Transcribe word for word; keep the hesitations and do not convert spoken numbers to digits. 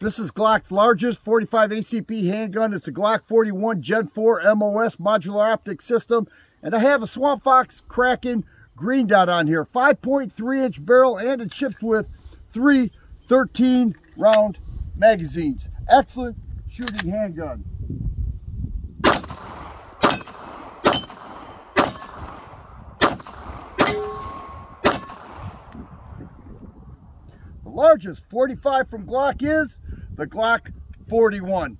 This is Glock's largest forty-five A C P handgun. It's a Glock forty-one Gen four M O S modular optic system. And I have a Swamp Fox Kraken green dot on here. five point three inch barrel, and it ships with three thirteen round magazines. Excellent shooting handgun. The largest forty-five from Glock is the Glock forty-one.